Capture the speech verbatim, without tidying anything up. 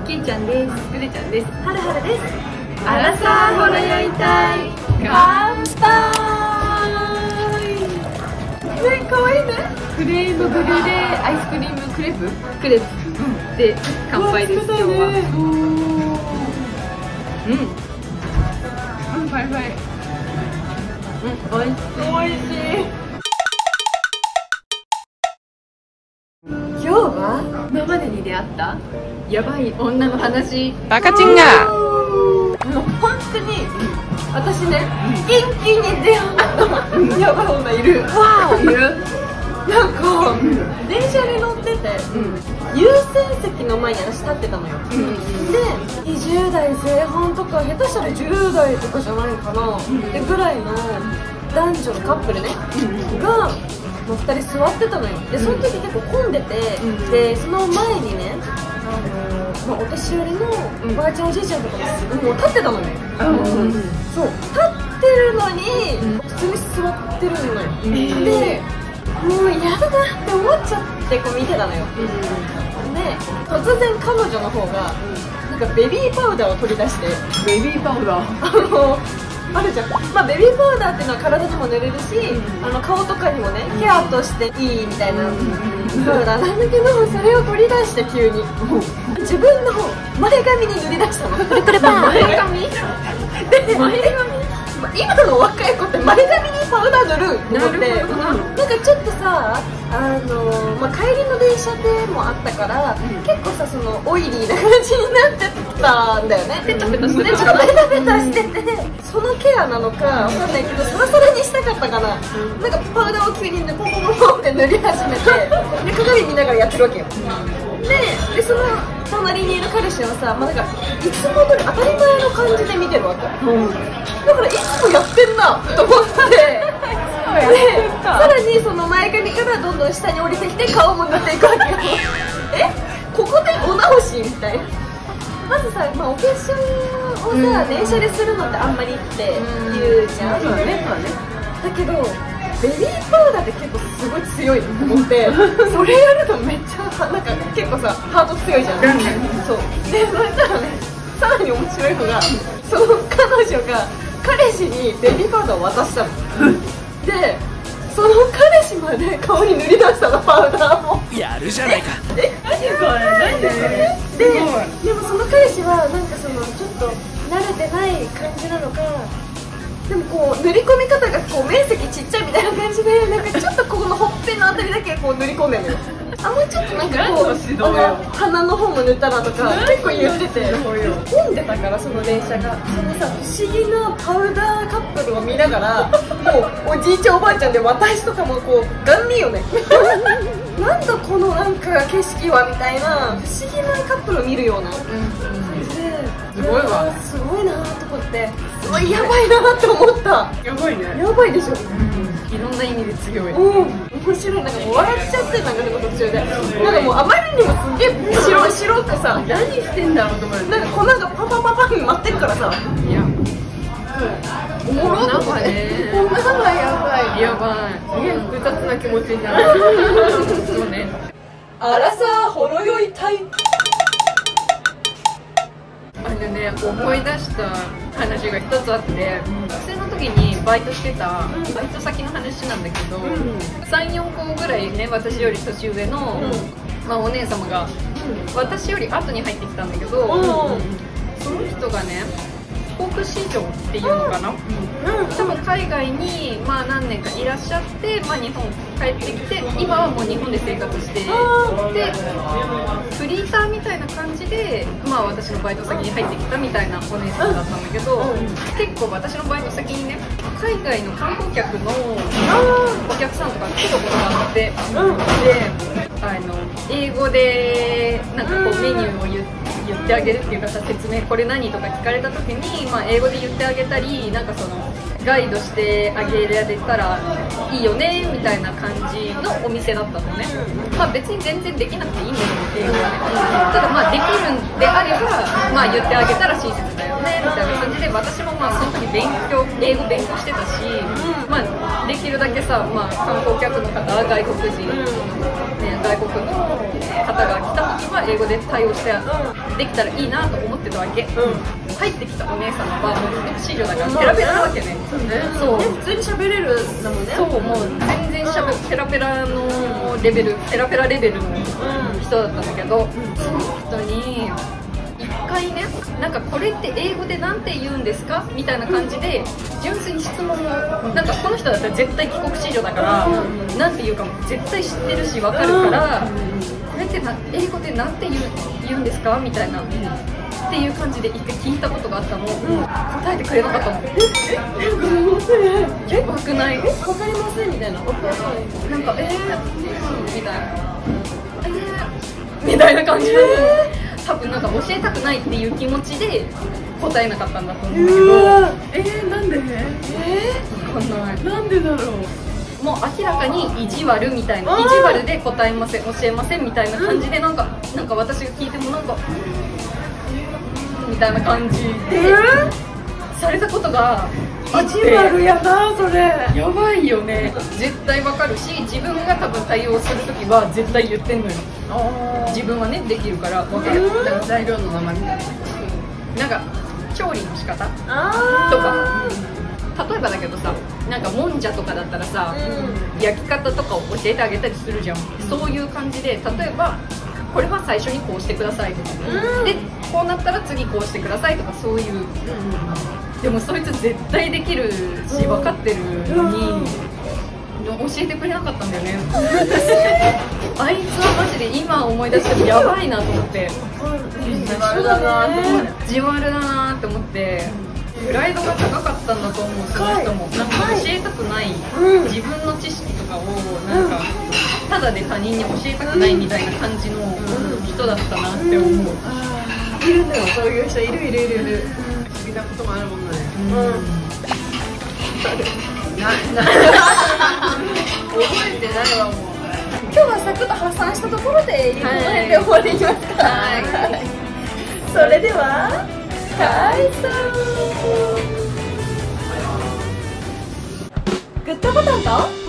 きーちゃんです。くれちゃんです。 はるはるです。 アラサーほろ酔いたい乾杯。ね、かわいいね。クレームブリュレアイスクリームクレープクレープ、うん、で乾杯です。今日はうんうん、バイバイ。うん、おいしいおいしい。 今日は今までに出会ったやばい女の話。 バカチンが本当に私ね、キンキンに出会ったやばい女いる。 わー、いる。 なんか電車に乗ってて、優先席の前に私立ってたのよ。でにじゅう代前半とか下手したらじゅう代とかじゃないかなってぐらいの男女のカップルねがふたり座ってたのよ。でその時結構混んでて、でその前にね、あの、まあ、お年寄りのおばあちゃんおじいちゃんとかももう立ってたのよ。そう立ってるのに普通に座ってるのよ。でもう嫌だなって思っちゃってこう見てたのよ。で突然彼女の方がなんかベビーパウダーを取り出して、 ベビーパウダーあのあるじゃん、まあ、ベビーパウダーっていうのは体にも塗れるし、あの顔とかにもねケアとしていいみたいなパウダーなんだけど、それを取り出して急に自分の前髪に塗り出したの。これこれパー前髪で前髪、今の若い子って前髪にパウダー塗ると思って、なんかちょっとさ、あの、まあ、帰りの電車でもあったから、うん、結構さそのオイリーな感じになっちゃってたんだよね。ペタペタしてて、ちょっとペタペタしてて、そのケアなのかわかんないけどサラサラにしたかったかな、うん、なんかパウダーを急にねポンポンポンって塗り始めて、で鏡見ながらやってるわけよ。で, でその隣にいる彼氏はさ、まあ、なんかいつも通り当たり前の感じで見てるわけ、うん、だからいつもやってんなと思ってでさらにその前髪からどんどん下に降りてきて顔も塗っていくわけよ。えここでお直しみたいな。まずさ、まあ、お化粧をさ、うん、電車でするのってあんまりって言うじゃん。そうだね、そうだね。だけどベビーパウダーって結構すごい強いと思ってそれやるとめっちゃなんか結構さハート強いじゃん。そうでそしたらね、さらに面白いのがその彼女が彼氏にベビーパウダーを渡したのでその彼氏まで顔に塗り出したの、パウダーも。やるじゃないか。え何これででもその彼氏はなんかそのちょっと慣れてない感じなのか、でもこう塗り込み方がこう面積ちっちゃいみたいな感じで、なんかちょっとここのほっぺのあたりだけこう塗り込んでるのよ。あんまりちょっとなんかこう鼻の方も塗ったらとか結構言ってて、混んでたからその電車が、そのさ不思議なパウダーカップルを見ながら、もうおじいちゃんおばあちゃんで私とかもこうガン見よねなんだこのなんか景色はみたいな不思議なカップルを見るような感じで、すごいわ、すごいなと思って、すごいやばいなって思った。 やばいね。 やばいでしょ。 いろんな意味で強い。 うん、面白い。なんかもう笑っちゃって、なんかその途中でなんかもうあまりにもすげえ白白くさ、 何してんだろうと思って、 なんか粉がパンパンパンパンに舞ってるからさ、いやおもろと思って、こんなのがやばいやばい、すげえ複雑な気持ちになるそうね。 アラサーほろ酔いたい。 あのね、思い出した話が一つあって、学生の時にバイトしてたバイト先の話なんだけど、さん、よんこぐらいね、私より年上の、まあ、お姉様が私より後に入ってきたんだけど、その人がね、帰国子女っていうのかな、多分海外にまあ何年かいらっしゃって、まあ、日本帰ってきて、今はもう日本で生活してで、フリーターみたいな感じで、まあ、私のバイト先に入ってきたみたいなお姉さんだったんだけど、結構私のバイト先にね、海外の観光客のお客さんとか来たことがあって、であの英語でなんかこうメニューを言って。言ってあげるっていうかさ、説明これ何とか聞かれた時に、まあ、英語で言ってあげたり、なんかそのガイドしてあげられたらいいよねみたいな感じのお店だったのね。まあ別に全然できなくていいんだけど、英語はね。ただまあできるんであれば、まあ言ってあげたら親切だよねみたいな感じで、 私もまあその時勉強英語勉強してたし、うん、まあできるだけさ、まあ、観光客の方外国人、うんね、外国の方が来た時は英語で対応して、うん、できたらいいなと思ってたわけ、うん、入ってきたお姉さんはもう帰国子女だからペラペラなわけね、 そうね、そうね、普通に喋れるんだもんね。 そう、もう全然しゃべ、うん、ペラペラのレベルペラペラレベルの人だったんだけど、うん、その人に一回ね、なんかこれって英語でなんて言うんですかみたいな感じで純粋に質問を、なんかこの人だったら絶対帰国子女だから、うん、なんて言うかも絶対知ってるし分かるから、うん、これってな英語でなんて言う、言うんですかみたいな、うん、っていう感じで一回聞いたことがあったの、うん、答えてくれなかったの。ええ、やばくない？ 分かりませんみたいな、 なんかえーみたいな、えーみたいな感じで、多分なんか教えたくないっていう気持ちで答えなかったんだと思うんだけど、 えー、なんで？ えー、分かんない。 なんでだろう。 もう明らかに意地悪みたいな、意地悪で答えません、教えませんみたいな感じで、なんかなんか私が聞いてもなんかみたいな感じで、えー、されたことがあって、 意地悪やなそれ。 やばいよね。絶対わかるし、自分が多分対応するときは絶対言ってんのよ。自分はねできるから分かる。だから材料の名前みたいな、なんか調理の仕方とか、例えばだけどさ、なんかもんじゃとかだったらさ、うん、焼き方とかを教えてあげたりするじゃん、うん、そういう感じで、例えばこれは最初にこうしてくださいとか、うん、でこうなったら次こうしてくださいとか、そういう、うん、でもそいつ絶対できるし分かってるのに、うん、教えてくれなかったんだよねあいつはマジで今思い出してもやばいなと思って、 意地悪だなって思って、 意地悪だなって思って、プライドが高かったんだと思う、その人も。なんか教えたくない、うん、自分の知識とかをなんか、うん、ただで他人に教えたくないみたいな感じの人だったなって思う、うんうん、 いるのよ、そういう人いるいるいるいる、 不思議なこともあるもんね。 うん、 なな覚えてないわもう。 今日はサクッと破産したところで、この辺で終わりにしますか。はい、それでは解散。グッドボタンと